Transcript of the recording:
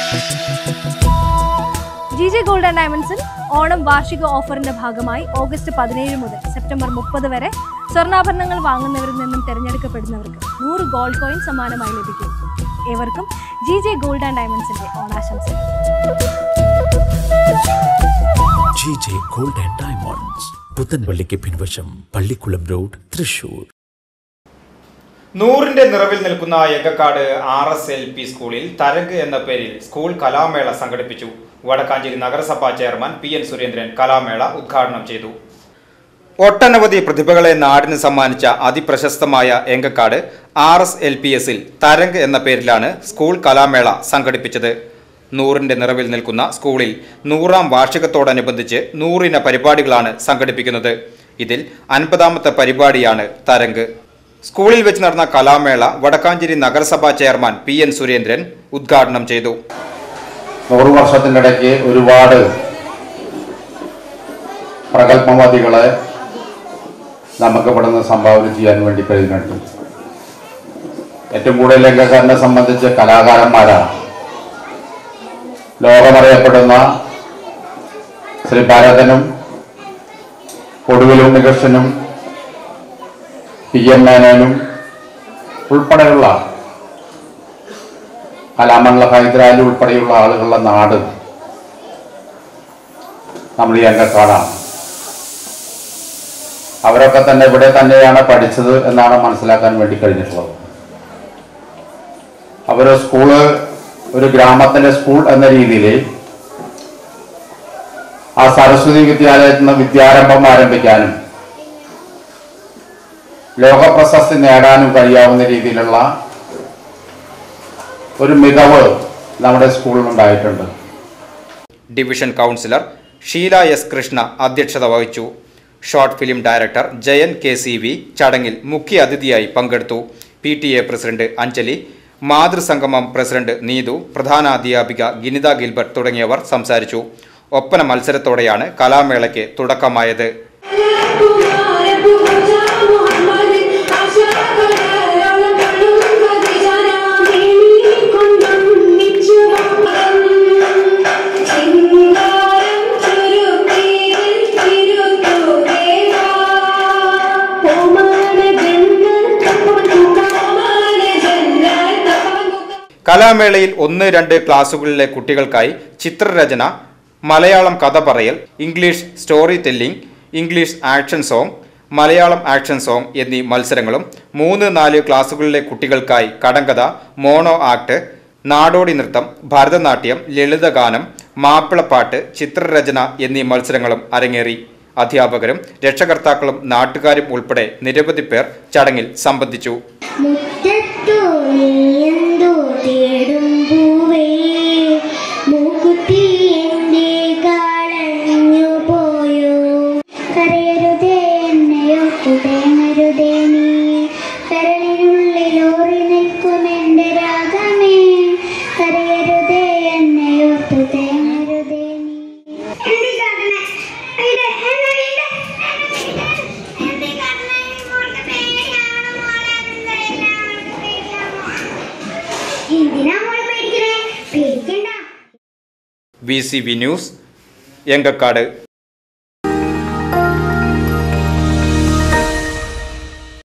GJ Gold and Diamonds Onam വാർഷിക ഓഫറിന്റെ ഭാഗമായി August 17 മുതൽ സെപ്റ്റംബർ 30 വരെ സ്വർണ്ണാഭരണങ്ങൾ വാങ്ങുന്നവരിൽ നിന്നും തിരഞ്ഞെടുക്കപ്പെടുന്നവർക്ക് 100 ഗോൾഡ് കോയിൻ സമ്മാനമായി ലഭിക്കും. ഏവർക്കും GJ Gold and Diamonds ഓണാശംസകൾ. GJ Gold and Diamonds പുത്തൻപള്ളിക്ക് പിൻവശം പള്ളിക്കുളം റോഡ് തൃശൂർ. നൂറിന്റെ നിറവിൽ നിൽക്കുന്ന എങ്കക്കാട് RSLP സ്കൂളിൽ തരംഗ് എന്ന പേരിൽ സ്കൂൾ കലാമേള സംഘടിപ്പിച്ചു. വടക്കാഞ്ചേരി നഗരസഭാ ചെയർമാൻ PN സുരേന്ദ്രൻ കലാമേള ഉദ്ഘാടനം ചെയ്തു. ഒട്ടനവധി പ്രതിഭകളെ നാടിന് സമ്മാനിച്ച അതിപ്രശസ്തമായ എങ്കക്കാട് RSLPSൽ തരംഗ് എന്ന പേരിലാണ് സ്കൂൾ കലാമേള സംഘടിപ്പിച്ചത്. നൂറിന്റെ നിറവിൽ നിൽക്കുന്ന സ്കൂളിൽ 100ാം വാർഷികത്തോടനുബന്ധിച്ച് 100 ഇന പരിപാടികളാണ് സംഘടിപ്പിക്കുന്നത്. ഇതിൽ 50ാമത്തെ പരിപാടിയാണ് തരംഗ്. സ്കൂളിൽ വെച്ച് നടന്ന കലാമേള വടക്കാഞ്ചേരി നഗരസഭാ ചെയർമാൻ PN സുരേന്ദ്രൻ ഉദ്ഘാടനം ചെയ്തു. 100 വർഷത്തിനിടയ്ക്ക് ഒരുപാട് പ്രഗത്ഭമതികളെ നമുക്ക് ഇവിടുന്ന് സംഭാവന ചെയ്യാൻ വേണ്ടി കഴിഞ്ഞിട്ടുണ്ട്. ഏറ്റവും കൂടുതൽ എങ്കക്കാരനെ സംബന്ധിച്ച് കലാകാരന്മാരാണ്. ലോകമറിയപ്പെടുന്ന ശ്രീ ഭാരതനും കൊടുവിൽ ഉണ്ണികൃഷ്ണനും PM മേനോനും ഉൾപ്പെടെയുള്ള കലാമണ്ഡല ഹൈദരാലി ഉൾപ്പെടെയുള്ള ആളുകളുടെ നാട് നമ്മൾ ഈ എങ്കക്കാടാണ്. അവരൊക്കെ തന്നെ ഇവിടെ തന്നെയാണ് പഠിച്ചത് എന്നാണ് മനസ്സിലാക്കാൻ വേണ്ടി കഴിഞ്ഞിട്ടുള്ളത്. അവർ സ്കൂള് ഒരു ഗ്രാമത്തിലെ സ്കൂൾ എന്ന രീതിയിൽ ആ സരസ്വതി വിദ്യാലയത്തിൽ നിന്ന് വിദ്യാരംഭം ആരംഭിക്കാനും ലോക പ്രശസ്തി നേടാനും കഴിയാവുന്ന രീതിയിലുള്ള ഒരു മികവ് നമ്മുടെ സ്കൂളിൽ ഉണ്ടായിട്ടുണ്ട്. Division councillor Sheela S. Krishna അധ്യക്ഷത വഹിച്ചു. Short film director Jayan KCV ചടങ്ങിൽ മുഖ്യ അതിഥിയായി പങ്കെടുത്തു. PTA പ്രസിഡന്റ് അഞ്ജലി, മാതൃസംഗമം പ്രസിഡന്റ് നീതു, പ്രധാനാധ്യാപിക ഗിനിത ഗിൽബർട്ട് തുടങ്ങിയവർ സംസാരിച്ചു. ഒപ്പന മത്സരത്തോടെയാണ് കലാമേളയ്ക്ക് തുടക്കമായത്. കലാമേളയിൽ 1-2 ക്ലാസുകളിലെ കുട്ടികൾക്കായി ചിത്രരചന, മലയാളം കഥ പറയൽ, English story telling, English action song, Malayalam action song എന്നീ മത്സരങ്ങളും 3-4 ക്ലാസുകളിലെ കുട്ടികൾക്കായി കടങ്കഥ, മോണോ ആക്ട്, നാടോടി നൃത്തം, ഭരതനാട്യം, ലളിതഗാനം, മാപ്പിളപ്പാട്ട്, ചിത്രരചന എന്നീ മത്സരങ്ങളും അരങ്ങേറി. അധ്യാപകരും രക്ഷകർത്താക്കളും നാട്ടുകാരും ഉൾപ്പെടെ നിരവധി പേർ ചടങ്ങിൽ സംബന്ധിച്ചു. VCV news, Enkakkad.